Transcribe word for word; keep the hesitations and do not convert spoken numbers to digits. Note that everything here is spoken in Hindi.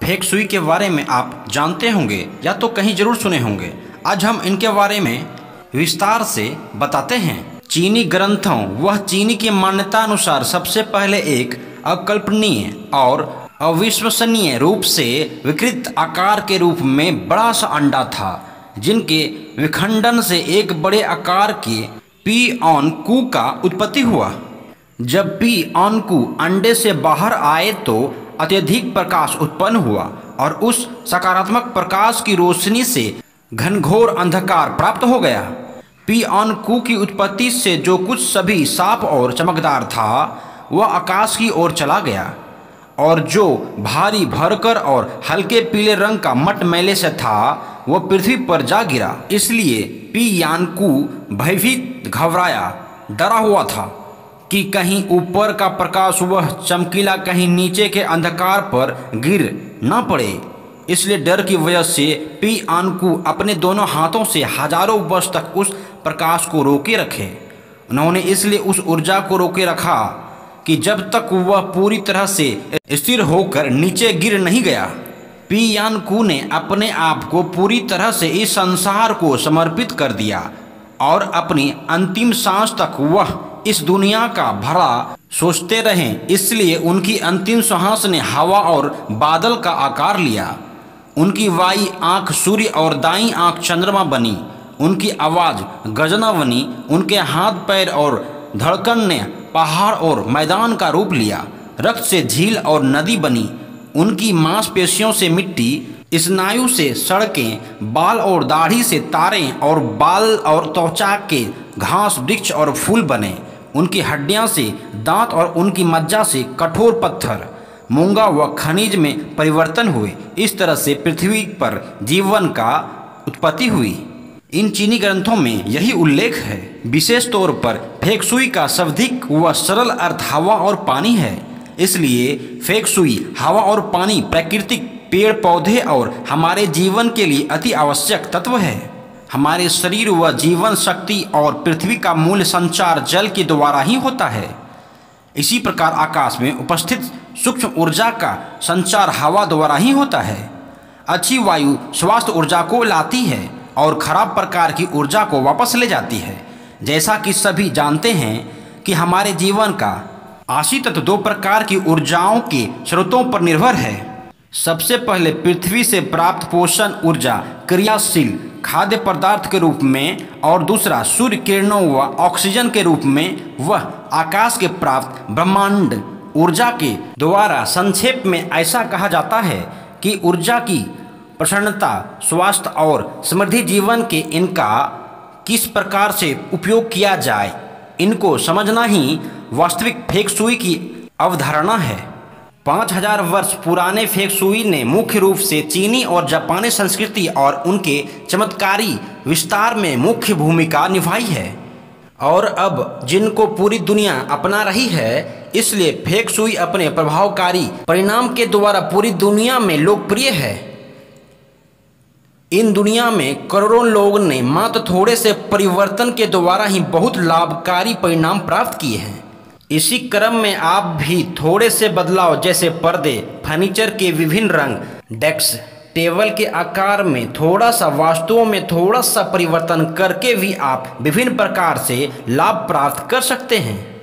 फेक सुई के बारे में आप जानते होंगे या तो कहीं जरूर सुने होंगे। आज हम इनके बारे में विस्तार से बताते हैं। चीनी ग्रंथों व चीनी की मान्यता अनुसार सबसे पहले एक अकल्पनीय और अविश्वसनीय रूप से विकृत आकार के रूप में बड़ा सा अंडा था, जिनके विखंडन से एक बड़े आकार के पिओनकू का उत्पत्ति हुआ। जब पिओनकू अंडे से बाहर आए तो अत्यधिक प्रकाश उत्पन्न हुआ और उस सकारात्मक प्रकाश की रोशनी से घनघोर अंधकार प्राप्त हो गया। पिओनकू की उत्पत्ति से जो कुछ सभी साफ और चमकदार था वह आकाश की ओर चला गया, और जो भारी भरकर और हल्के पीले रंग का मटमैले से था वह पृथ्वी पर जा गिरा। इसलिए पिओनकू भयभीत, घबराया, डरा हुआ था कि कहीं ऊपर का प्रकाश वह चमकीला कहीं नीचे के अंधकार पर गिर न पड़े। इसलिए डर की वजह से पिओनकू अपने दोनों हाथों से हजारों वर्ष तक उस प्रकाश को रोके रखे। उन्होंने इसलिए उस ऊर्जा को रोके रखा कि जब तक वह पूरी तरह से स्थिर होकर नीचे गिर नहीं गया। पिओनकू ने अपने आप को पूरी तरह से इस संसार को समर्पित कर दिया और अपनी अंतिम सांस तक वह इस दुनिया का भला सोचते रहे। इसलिए उनकी अंतिम सांस ने हवा और बादल का आकार लिया। उनकी बाईं आंख सूर्य और दाईं आंख चंद्रमा बनी। उनकी आवाज़ गजना बनी। उनके हाथ, पैर और धड़कन ने पहाड़ और मैदान का रूप लिया। रक्त से झील और नदी बनी। उनकी मांसपेशियों से मिट्टी, स्नायु से सड़कें, बाल और दाढ़ी से तारे और बाल और त्वचा के घास, वृक्ष और फूल बने। उनकी हड्डियां से दांत और उनकी मज्जा से कठोर पत्थर, मूंगा व खनिज में परिवर्तन हुए। इस तरह से पृथ्वी पर जीवन का उत्पत्ति हुई। इन चीनी ग्रंथों में यही उल्लेख है। विशेष तौर पर फेक सुई का शाब्दिक व सरल अर्थ हवा और पानी है। इसलिए फेक सुई हवा और पानी प्राकृतिक पेड़ पौधे और हमारे जीवन के लिए अति आवश्यक तत्व है। हमारे शरीर व जीवन शक्ति और पृथ्वी का मूल संचार जल के द्वारा ही होता है। इसी प्रकार आकाश में उपस्थित सूक्ष्म ऊर्जा का संचार हवा द्वारा ही होता है। अच्छी वायु स्वास्थ्य ऊर्जा को लाती है और खराब प्रकार की ऊर्जा को वापस ले जाती है। जैसा कि सभी जानते हैं कि हमारे जीवन का आशी तत्व दो प्रकार की ऊर्जाओं के स्रोतों पर निर्भर है। सबसे पहले पृथ्वी से प्राप्त पोषण ऊर्जा क्रियाशील खाद्य पदार्थ के रूप में, और दूसरा सूर्य किरणों व ऑक्सीजन के रूप में। वह आकाश के प्राप्त ब्रह्मांड ऊर्जा के द्वारा। संक्षेप में ऐसा कहा जाता है कि ऊर्जा की प्रसन्नता, स्वास्थ्य और समृद्धि जीवन के इनका किस प्रकार से उपयोग किया जाए, इनको समझना ही वास्तविक फेक सुई की अवधारणा है। पाँच हजार वर्ष पुराने फेक सुई ने मुख्य रूप से चीनी और जापानी संस्कृति और उनके चमत्कारी विस्तार में मुख्य भूमिका निभाई है, और अब जिनको पूरी दुनिया अपना रही है। इसलिए फेक सुई अपने प्रभावकारी परिणाम के द्वारा पूरी दुनिया में लोकप्रिय है। इन दुनिया में करोड़ों लोगों ने मात्र थोड़े से परिवर्तन के द्वारा ही बहुत लाभकारी परिणाम प्राप्त किए हैं। इसी क्रम में आप भी थोड़े से बदलाव, जैसे पर्दे, फर्नीचर के विभिन्न रंग, डेस्क, टेबल के आकार में थोड़ा सा, वस्तुओं में थोड़ा सा परिवर्तन करके भी आप विभिन्न प्रकार से लाभ प्राप्त कर सकते हैं।